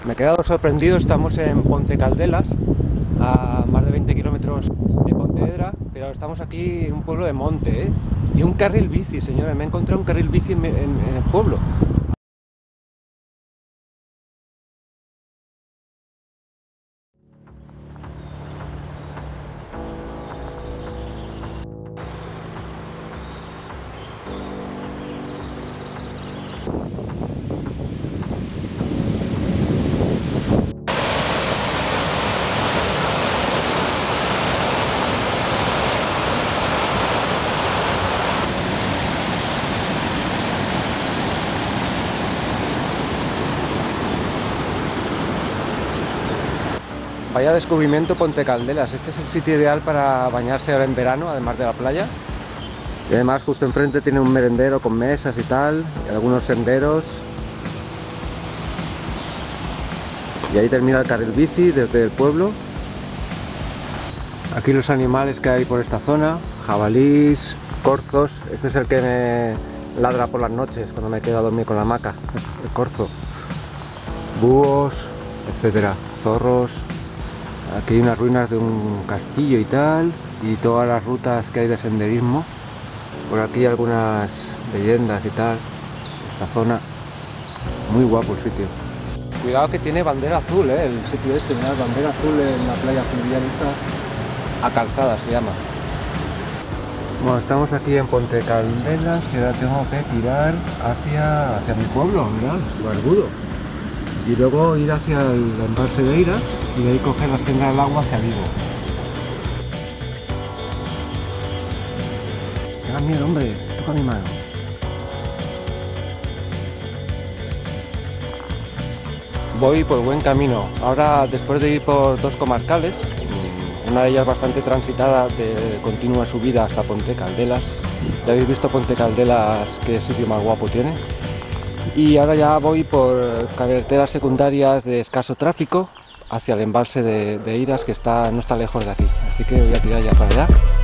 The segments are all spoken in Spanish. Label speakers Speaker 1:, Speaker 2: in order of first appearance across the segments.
Speaker 1: Me he quedado sorprendido, estamos en Ponte Caldelas, a más de 20 kilómetros de Pontevedra, pero estamos aquí en un pueblo de monte, ¿eh? Y un carril bici, señores, me he encontrado un carril bici en el pueblo. Vaya descubrimiento Ponte Caldelas, este es el sitio ideal para bañarse ahora en verano, además de la playa. Y además justo enfrente tiene un merendero con mesas y tal, y algunos senderos. Y ahí termina el carril bici desde el pueblo. Aquí los animales que hay por esta zona, jabalís, corzos. Este es el que me ladra por las noches cuando me quedo a dormir con la hamaca, el corzo. Búhos, etcétera, zorros. Aquí hay unas ruinas de un castillo y tal, y todas las rutas que hay de senderismo. Por aquí algunas leyendas y tal. Esta zona, muy guapo el sitio. Cuidado que tiene bandera azul, el sitio este, mirad, bandera azul en la playa fluvial esta, a Calzada se llama. Bueno, estamos aquí en Ponte Caldelas y ahora tengo que tirar hacia mi pueblo, mirad, Barbudo. Y luego ir hacia el embalse de Eiras y de ahí coger la senda del agua hacia Vigo. Tengan miedo, hombre, toca mi mano. Voy por buen camino. Ahora, después de ir por dos comarcales, una de ellas bastante transitada de continua subida hasta Ponte Caldelas. Ya habéis visto Ponte Caldelas, qué sitio más guapo tiene. Y ahora ya voy por carreteras secundarias de escaso tráfico hacia el embalse de Eiras, que no está lejos de aquí. Así que voy a tirar ya para allá.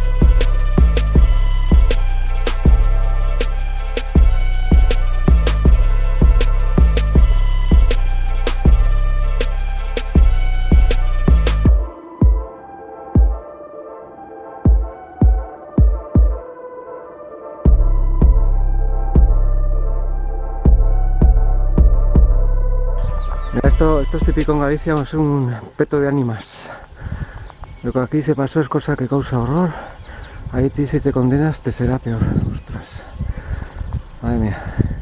Speaker 1: Esto es típico en Galicia, es un peto de ánimas. Lo que aquí se pasó es cosa que causa horror. Ahí si te condenas te será peor. Ostras. Madre mía.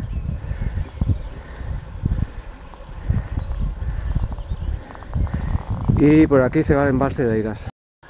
Speaker 1: Y por aquí se va el embalse de Eiras.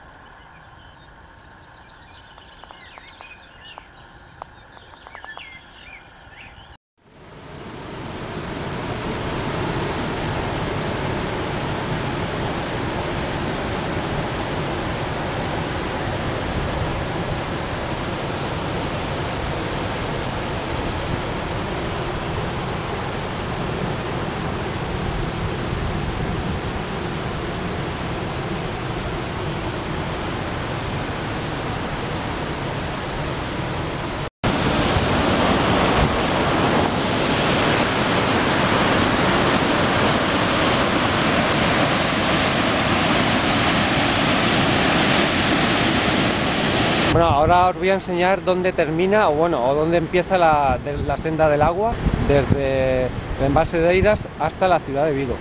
Speaker 1: Bueno, ahora os voy a enseñar dónde termina, o dónde empieza la senda del agua, desde el embalse de Eiras hasta la ciudad de Vigo.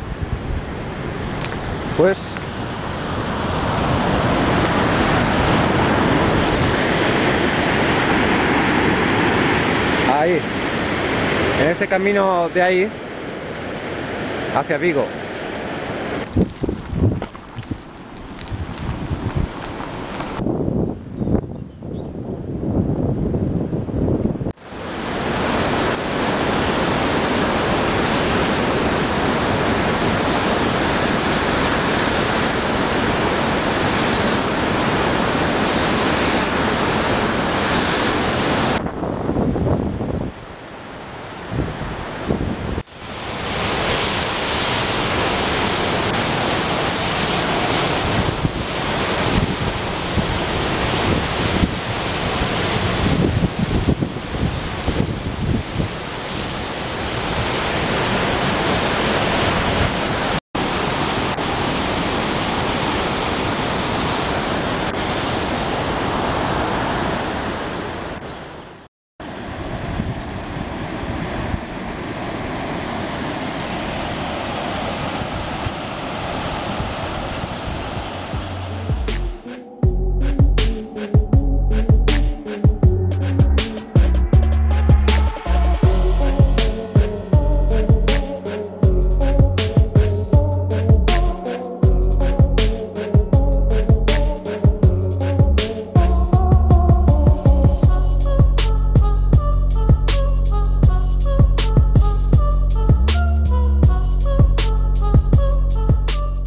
Speaker 1: Pues ahí, en ese camino de ahí, hacia Vigo.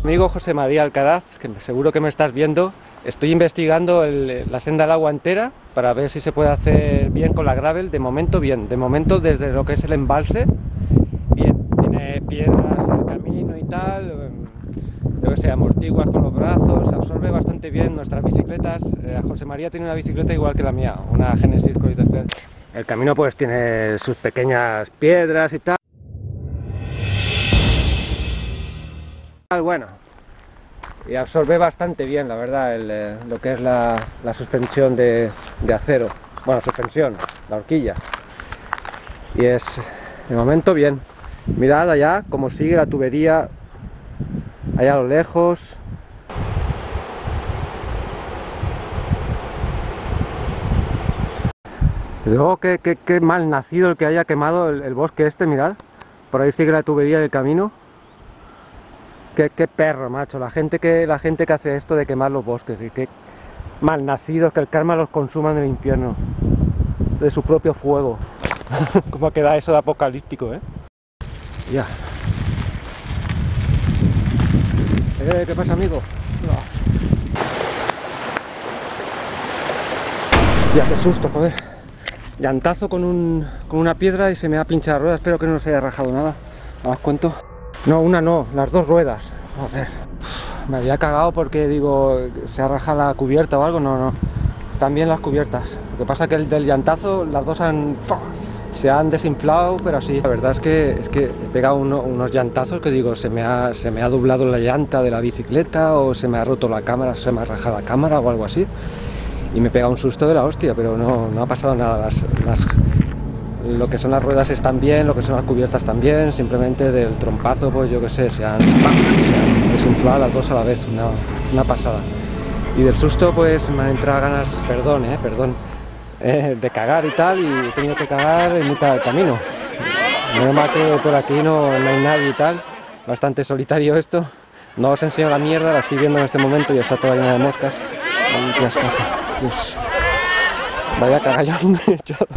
Speaker 1: Amigo José María Alcaraz, que seguro que me estás viendo, estoy investigando la senda al agua entera para ver si se puede hacer bien con la gravel. De momento bien, de momento desde lo que es el embalse, bien, tiene piedras el camino y tal, yo que sé, amortiguas con los brazos, absorbe bastante bien nuestras bicicletas. José María tiene una bicicleta igual que la mía, una Genesis Quality Fair. El camino pues tiene sus pequeñas piedras y tal. Bueno, y absorbe bastante bien, la verdad, lo que es la suspensión de acero. Bueno, suspensión, la horquilla. Y es, de momento, bien. Mirad allá cómo sigue la tubería, allá a lo lejos. Desde luego que mal nacido el que haya quemado el bosque este, mirad. Por ahí sigue la tubería del camino. Qué perro, macho, la gente que hace esto de quemar los bosques, y qué malnacidos, que el karma los consuma en el infierno, de su propio fuego. Cómo queda eso de apocalíptico, ¿eh? Ya. ¿Qué pasa, amigo? No. Hostia, qué susto, joder. Llantazo con una piedra y se me ha pinchado la rueda. Espero que no se haya rajado nada. ¿Os cuento? No, una no, las dos ruedas. Joder. Me había cagado porque digo, se ha rajado la cubierta o algo. No. Están bien las cubiertas. Lo que pasa es que el del llantazo, las dos se han desinflado, pero así. La verdad es que he pegado unos llantazos que digo, se me ha doblado la llanta de la bicicleta, o se me ha roto la cámara, se me ha rajado la cámara o algo así. Y me he pegado un susto de la hostia, pero no ha pasado nada. Lo que son las ruedas están bien, lo que son las cubiertas también, simplemente del trompazo, pues yo que sé, se han desinflado las dos a la vez, una pasada. Y del susto pues me han entrado ganas, perdón, de cagar y tal, y he tenido que cagar en mitad del camino. Menos mal que por aquí no hay nadie y tal, bastante solitario esto. No os enseño la mierda, la estoy viendo en este momento y está toda llena de moscas. Qué ascazo, Dios. Vaya cagallón me he echado.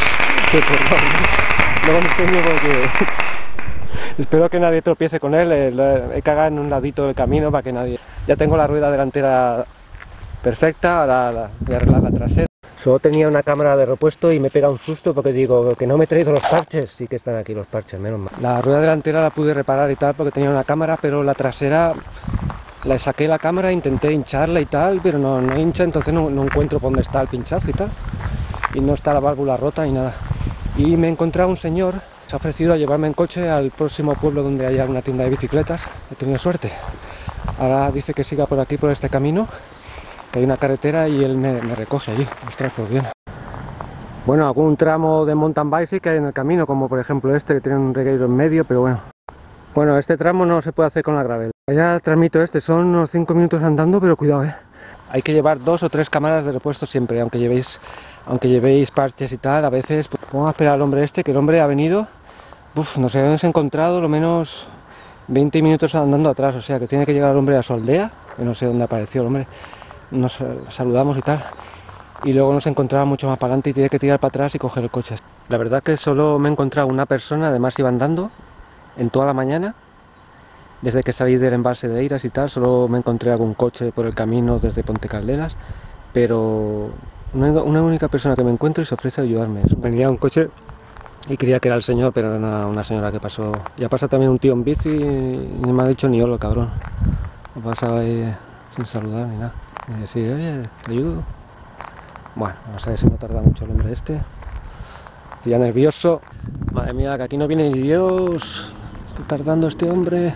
Speaker 1: Luego me enseño porque espero que nadie tropiece con él. He cagado en un ladito del camino para que nadie... Ya tengo la rueda delantera perfecta, ahora voy a arreglar la trasera. Solo tenía una cámara de repuesto y me pega un susto porque digo que no me he traído los parches. Sí que están aquí los parches, menos mal. La rueda delantera la pude reparar y tal porque tenía una cámara, pero la trasera la saqué la cámara, intenté hincharla y tal, pero no hincha, entonces no encuentro por dónde está el pinchazo y tal. Y no está la válvula rota ni nada. Y me he encontrado un señor, se ha ofrecido a llevarme en coche al próximo pueblo donde haya una tienda de bicicletas. He tenido suerte. Ahora dice que siga por aquí, por este camino, que hay una carretera y él me recoge allí. Ostras, pues bien. Bueno, algún tramo de mountain bike sí que hay en el camino, como por ejemplo este que tiene un regueiro en medio, pero bueno. Bueno, este tramo no se puede hacer con la gravel. Ya transmito son unos 5 minutos andando, pero cuidado, Hay que llevar 2 o 3 cámaras de repuesto siempre, aunque llevéis parches y tal. A veces, pues, vamos a esperar al hombre este, que el hombre ha venido. Nos hemos encontrado lo menos 20 minutos andando atrás, o sea que tiene que llegar el hombre a su aldea, que no sé dónde apareció el hombre. Nos saludamos y tal. Y luego nos encontraba mucho más para adelante y tiene que tirar para atrás y coger el coche. La verdad que solo me he encontrado una persona, además iba andando en toda la mañana. Desde que salí del embalse de Eiras y tal, solo me encontré algún coche por el camino desde Ponte Calderas, pero una única persona que me encuentro y se ofrece a ayudarme. Venía un coche y creía que era el señor, pero era una señora que pasó. Ya pasa también un tío en bici y no me ha dicho ni hola, cabrón. Me pasaba ahí sin saludar ni nada. Y decir, oye, ¿te ayudo? Bueno, vamos a ver si no tarda mucho el hombre este. Estoy ya nervioso. Madre mía, que aquí no viene ni Dios. Está tardando este hombre.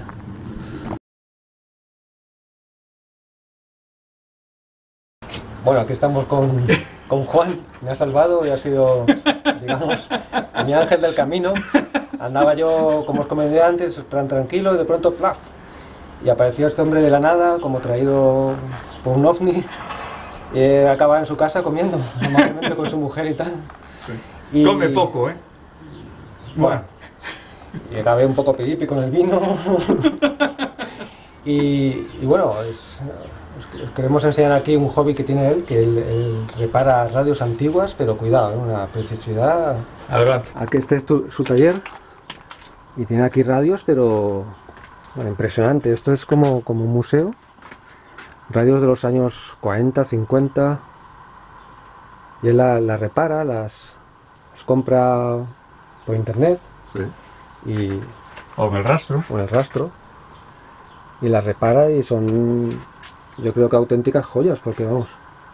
Speaker 1: Bueno, aquí estamos con Juan, me ha salvado y ha sido, digamos, mi ángel del camino. Andaba yo, como os comenté antes, tan tranquilo y de pronto, ¡plaf! Y apareció este hombre de la nada, como traído por un ovni, y acaba en su casa comiendo, amablemente con su mujer y tal.
Speaker 2: Sí. Y come poco, ¿eh?
Speaker 1: Bueno. Y acabé un poco piripi con el vino. y bueno, os queremos enseñar aquí un hobby que tiene él, que él repara radios antiguas, pero cuidado, una preciosidad.
Speaker 2: Adelante.
Speaker 1: Aquí este es su taller y tiene aquí radios, pero Bueno, impresionante, esto es como un museo. Radios de los años 40, 50. Y él las repara, las compra por internet.
Speaker 2: Sí.
Speaker 1: Y,
Speaker 2: O en el rastro.
Speaker 1: o en el rastro. Y las repara y son, yo creo que auténticas joyas, porque vamos.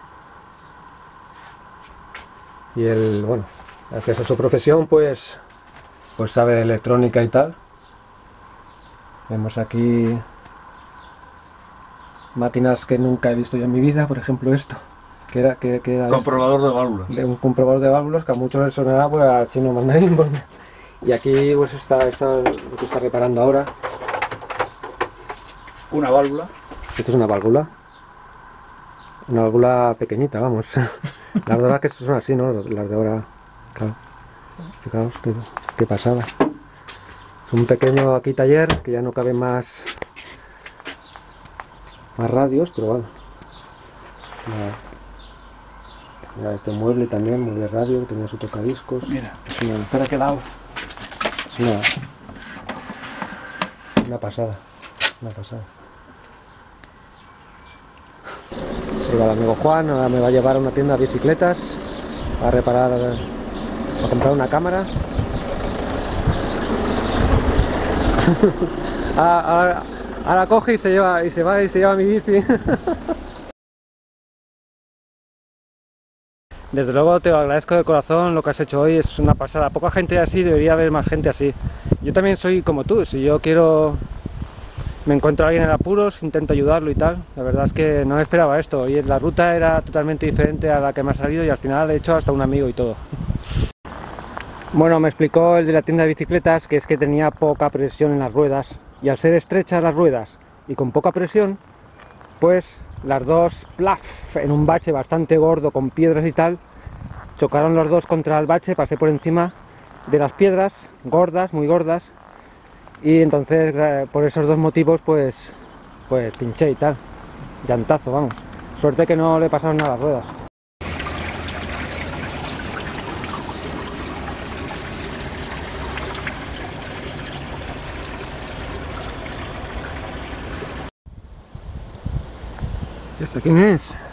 Speaker 1: Y él, bueno, gracias a su profesión, pues sabe de electrónica y tal. Vemos aquí máquinas que nunca he visto yo en mi vida, por ejemplo esto, que era
Speaker 2: Comprobador de válvulas.
Speaker 1: de un comprobador de válvulas que a muchos les sonará pues a chino mandarín. Y aquí pues está lo que está reparando ahora.
Speaker 2: Una válvula.
Speaker 1: Esto es una válvula pequeñita, vamos. Las de ahora que son así, ¿no? Las de ahora, claro. Fijaos qué pasada. Es un pequeño aquí taller que ya no cabe más radios, pero bueno. Mira este mueble también, mueble radio, tenía su tocadiscos.
Speaker 2: Mira,
Speaker 1: Es una,
Speaker 2: espera que lado.
Speaker 1: es una pasada, una pasada. Ahí va el amigo Juan, ahora me va a llevar a una tienda de bicicletas a reparar, a comprar una cámara. Ahora coge y se lleva mi bici. Desde luego te lo agradezco de corazón lo que has hecho hoy, es una pasada. Poca gente así, debería haber más gente así. Yo también soy como tú, si yo me encuentro a alguien en apuros, intento ayudarlo y tal. La verdad es que no me esperaba esto, y la ruta era totalmente diferente a la que me ha salido y al final he hecho hasta un amigo y todo. Bueno, me explicó el de la tienda de bicicletas que es que tenía poca presión en las ruedas, y al ser estrechas las ruedas y con poca presión, pues las dos, plaf, en un bache bastante gordo con piedras y tal, chocaron los dos contra el bache, pasé por encima de las piedras, gordas, muy gordas, y entonces por esos dos motivos pues pinché y tal, llantazo, vamos. Suerte que no le pasaron nada a las ruedas. ¿Y esta quién es?